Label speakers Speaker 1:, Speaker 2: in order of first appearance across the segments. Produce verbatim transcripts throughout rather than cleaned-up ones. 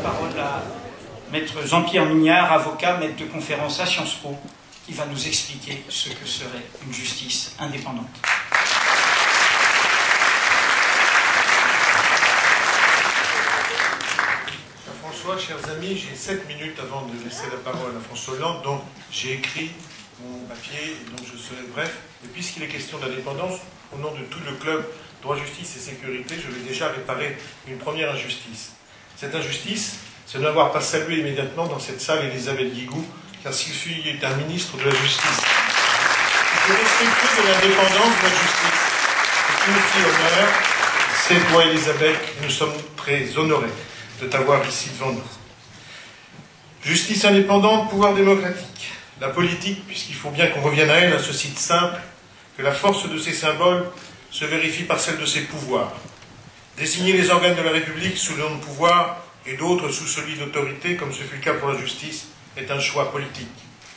Speaker 1: parole à maître Jean-Pierre Mignard, avocat, maître de conférence à Sciences Po, qui va nous expliquer ce que serait une justice indépendante.
Speaker 2: François, chers amis, j'ai sept minutes avant de laisser la parole à François Hollande, donc j'ai écrit mon papier, donc je serai bref. Et puisqu'il est question d'indépendance, au nom de tout le club droit, justice et sécurité, je vais déjà réparer une première injustice. Cette injustice, c'est de n'avoir pas salué immédiatement dans cette salle Elisabeth Guigou, car Sylvie est un ministre de la justice. Je suis respectueux de l'indépendance de la justice. C'est une fille honneur, c'est toi Elisabeth, nous sommes très honorés de t'avoir ici devant nous. Justice indépendante, pouvoir démocratique. La politique, puisqu'il faut bien qu'on revienne à elle, à ce site simple, que la force de ses symboles se vérifie par celle de ses pouvoirs. Désigner les organes de la République sous le nom de pouvoir et d'autres sous celui d'autorité, comme ce fut le cas pour la justice, est un choix politique.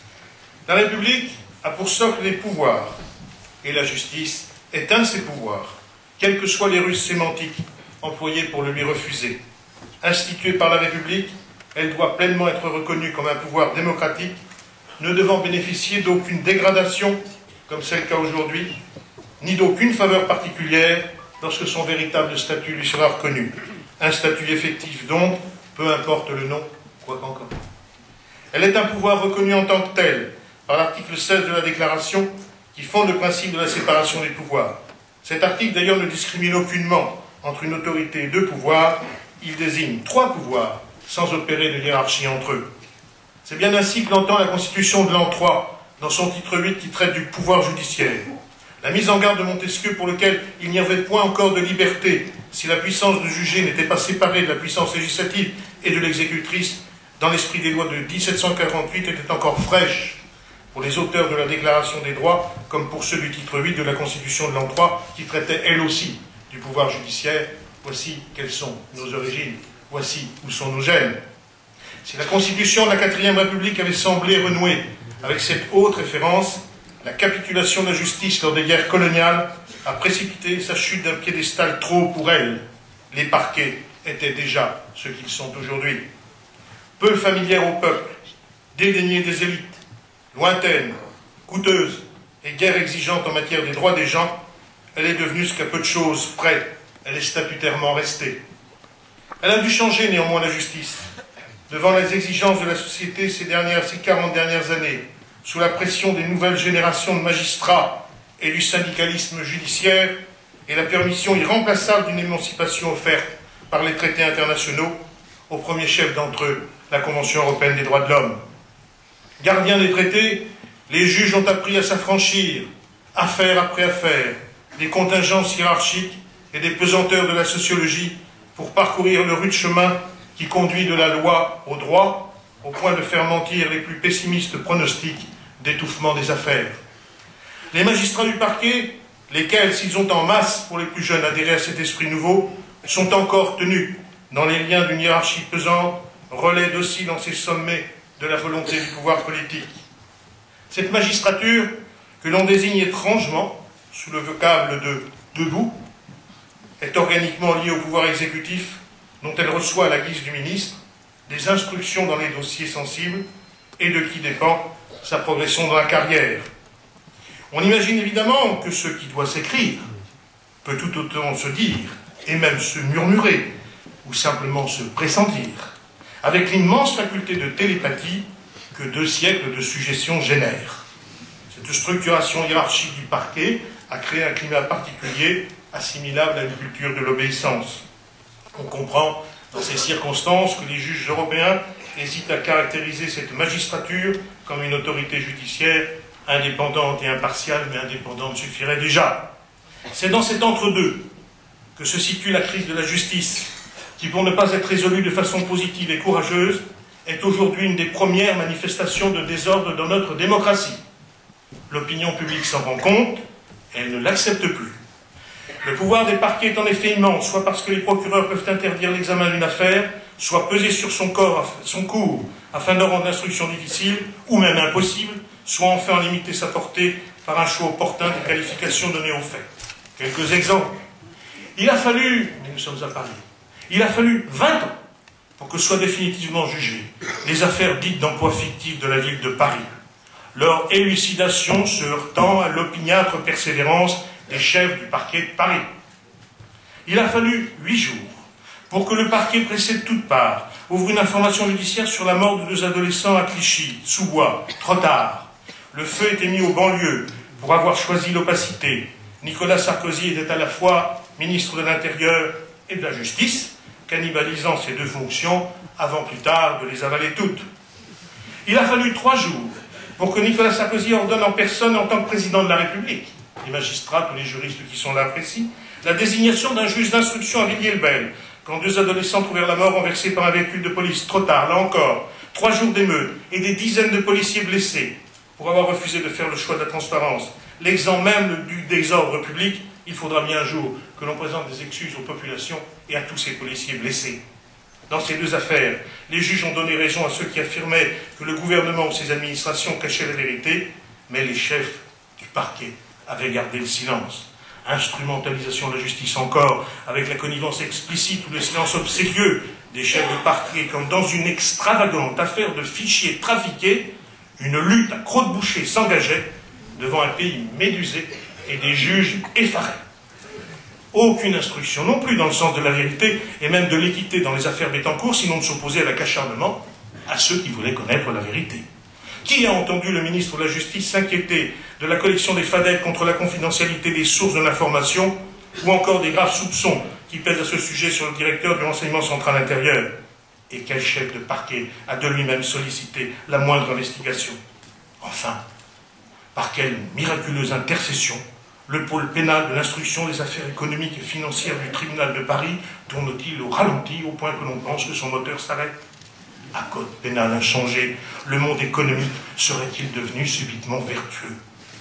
Speaker 2: La République a pour socle les pouvoirs, et la justice est un de ces pouvoirs, quelles que soient les ruses sémantiques employées pour le lui refuser. Instituée par la République, elle doit pleinement être reconnue comme un pouvoir démocratique, ne devant bénéficier d'aucune dégradation, comme c'est le cas aujourd'hui, ni d'aucune faveur particulière lorsque son véritable statut lui sera reconnu. Un statut effectif donc, peu importe le nom, quoi qu'encore. Elle est un pouvoir reconnu en tant que tel, par l'article seize de la Déclaration, qui fonde le principe de la séparation des pouvoirs. Cet article d'ailleurs ne discrimine aucunement entre une autorité et deux pouvoirs. Il désigne trois pouvoirs, sans opérer de hiérarchie entre eux. C'est bien ainsi que l'entend la Constitution de l'an trois, dans son titre huit qui traite du pouvoir judiciaire. La mise en garde de Montesquieu pour lequel il n'y avait point encore de liberté, si la puissance de juger n'était pas séparée de la puissance législative et de l'exécutrice, dans l'esprit des lois de mille sept cent quarante-huit, était encore fraîche pour les auteurs de la Déclaration des droits, comme pour ceux du titre huit de la Constitution de l'an trois, qui traitait elle aussi du pouvoir judiciaire. Voici quelles sont nos origines, voici où sont nos gènes. Si la Constitution de la quatrième République avait semblé renouer avec cette haute référence, la capitulation de la justice lors des guerres coloniales a précipité sa chute d'un piédestal trop haut pour elle. Les parquets étaient déjà ce qu'ils sont aujourd'hui. Peu familière au peuple, dédaignée des élites, lointaine, coûteuse et guère exigeante en matière des droits des gens, elle est devenue ce qu'à peu de choses près, elle est statutairement restée. Elle a dû changer néanmoins la justice, devant les exigences de la société ces, dernières, ces quarante dernières années, sous la pression des nouvelles générations de magistrats et du syndicalisme judiciaire, et la permission irremplaçable d'une émancipation offerte par les traités internationaux, au premier chef d'entre eux, la Convention européenne des droits de l'homme. Gardiens des traités, les juges ont appris à s'affranchir, affaire après affaire, des contingences hiérarchiques et des pesanteurs de la sociologie pour parcourir le rude chemin qui conduit de la loi au droit, au point de faire mentir les plus pessimistes pronostics d'étouffement des affaires. Les magistrats du parquet, lesquels, s'ils ont en masse, pour les plus jeunes, adhéré à cet esprit nouveau, sont encore tenus dans les liens d'une hiérarchie pesante, relais docile dans ces sommets de la volonté du pouvoir politique. Cette magistrature, que l'on désigne étrangement, sous le vocable de « debout », est organiquement liée au pouvoir exécutif, dont elle reçoit à la guise du ministre des instructions dans les dossiers sensibles et de qui dépend sa progression dans la carrière. On imagine évidemment que ce qui doit s'écrire peut tout autant se dire, et même se murmurer, ou simplement se pressentir, avec l'immense faculté de télépathie que deux siècles de suggestion génèrent. Cette structuration hiérarchique du parquet a créé un climat particulier, assimilable à une culture de l'obéissance. On comprend dans ces circonstances que les juges européens hésitent à caractériser cette magistrature comme une autorité judiciaire indépendante et impartiale, mais indépendante suffirait déjà. C'est dans cet entre-deux que se situe la crise de la justice, qui, pour ne pas être résolue de façon positive et courageuse, est aujourd'hui une des premières manifestations de désordre dans notre démocratie. L'opinion publique s'en rend compte, et elle ne l'accepte plus. Le pouvoir des parquets est en effet immense, soit parce que les procureurs peuvent interdire l'examen d'une affaire, soit peser sur son, corps, son cours afin de rendre l'instruction difficile, ou même impossible, soit enfin limiter sa portée par un choix opportun des qualifications données aux faits. Quelques exemples. Il a fallu, nous sommes à Paris, il a fallu vingt ans pour que soient définitivement jugées les affaires dites d'emploi fictif de la ville de Paris, leur élucidation se heurtant à l'opiniâtre persévérance des chefs du parquet de Paris. Il a fallu huit jours pour que le parquet pressé de toutes parts ouvre une information judiciaire sur la mort de deux adolescents à Clichy, sous bois, trop tard. Le feu était mis aux banlieues pour avoir choisi l'opacité. Nicolas Sarkozy était à la fois ministre de l'Intérieur et de la Justice, cannibalisant ses deux fonctions avant plus tard de les avaler toutes. Il a fallu trois jours pour que Nicolas Sarkozy ordonne en personne, en tant que président de la République, les magistrats, tous les juristes qui sont là précis, la désignation d'un juge d'instruction à Villiers-le-Bel, quand deux adolescents trouvèrent la mort renversés par un véhicule de police. Trop tard, là encore, trois jours d'émeute et des dizaines de policiers blessés pour avoir refusé de faire le choix de la transparence. L'exemple même du désordre public, il faudra bien un jour que l'on présente des excuses aux populations et à tous ces policiers blessés. Dans ces deux affaires, les juges ont donné raison à ceux qui affirmaient que le gouvernement ou ses administrations cachaient la vérité, mais les chefs du parquet avaient gardé le silence. Instrumentalisation de la justice encore, avec la connivence explicite ou le silence obséquieux des chefs de parquet, comme dans une extravagante affaire de fichiers trafiqués, une lutte à crocs-de-boucher s'engageait devant un pays médusé et des juges effarés. Aucune instruction non plus dans le sens de la vérité et même de l'équité dans les affaires Bettencourt, sinon de s'opposer avec acharnement à ceux qui voulaient connaître la vérité. Qui a entendu le ministre de la Justice s'inquiéter de la collection des fadettes contre la confidentialité des sources de l'information ou encore des graves soupçons qui pèsent à ce sujet sur le directeur du renseignement central intérieur? Et quel chef de parquet a de lui-même sollicité la moindre investigation? Enfin, par quelle miraculeuse intercession le pôle pénal de l'instruction des affaires économiques et financières du tribunal de Paris tourne-t-il au ralenti au point que l'on pense que son moteur s'arrête? À code pénal inchangé, le monde économique serait-il devenu subitement vertueux?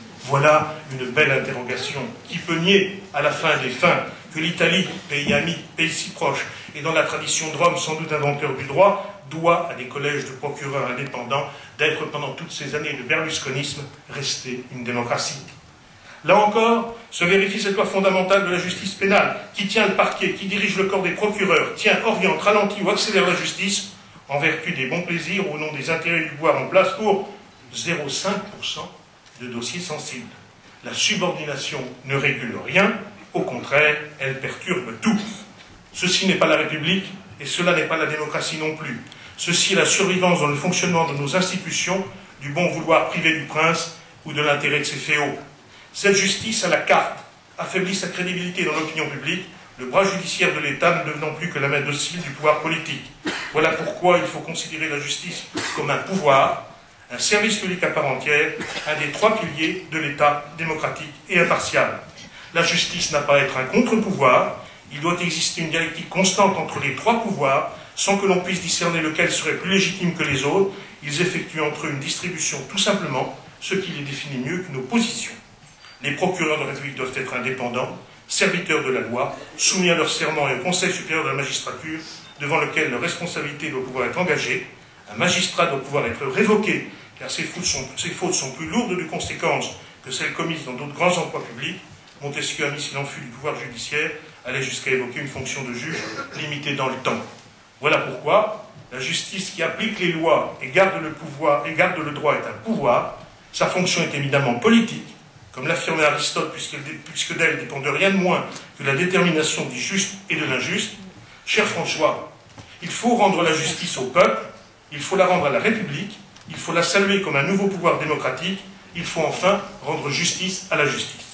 Speaker 2: Voilà une belle interrogation qui peut nier, à la fin des fins, que l'Italie, pays ami, pays si proche, et dans la tradition de Rome, sans doute inventeur du droit, doit à des collèges de procureurs indépendants d'être pendant toutes ces années de berlusconisme resté une démocratie. Là encore, se vérifie cette loi fondamentale de la justice pénale, qui tient le parquet, qui dirige le corps des procureurs, tient, oriente, ralentit ou accélère la justice, en vertu des bons plaisirs ou au nom des intérêts du pouvoir en place pour zéro virgule cinq pour cent de dossiers sensibles. La subordination ne régule rien, au contraire, elle perturbe tout. Ceci n'est pas la République, et cela n'est pas la démocratie non plus. Ceci est la survivance dans le fonctionnement de nos institutions, du bon vouloir privé du prince ou de l'intérêt de ses féaux. Cette justice à la carte affaiblit sa crédibilité dans l'opinion publique, le bras judiciaire de l'État ne devenant plus que la main docile du pouvoir politique. Voilà pourquoi il faut considérer la justice comme un pouvoir, un service public à part entière, un des trois piliers de l'État démocratique et impartial. La justice n'a pas à être un contre-pouvoir, il doit exister une dialectique constante entre les trois pouvoirs, sans que l'on puisse discerner lequel serait plus légitime que les autres. Ils effectuent entre eux une distribution tout simplement, ce qui les définit mieux qu'une opposition. Les procureurs de la République doivent être indépendants, serviteurs de la loi, soumis à leur serment et au Conseil supérieur de la magistrature, devant lequel leur responsabilité doit pouvoir être engagée. Un magistrat doit pouvoir être révoqué, car ses fautes sont, ses fautes sont plus lourdes de conséquences que celles commises dans d'autres grands emplois publics. Montesquieu a mis, s'il en fut du pouvoir judiciaire, allait jusqu'à évoquer une fonction de juge limitée dans le temps. Voilà pourquoi la justice qui applique les lois et garde le pouvoir et garde le droit est un pouvoir. Sa fonction est évidemment politique, comme l'affirmait Aristote, puisque d'elle dépend de rien de moins que la détermination du juste et de l'injuste. Cher François, il faut rendre la justice au peuple, il faut la rendre à la République, il faut la saluer comme un nouveau pouvoir démocratique, il faut enfin rendre justice à la justice.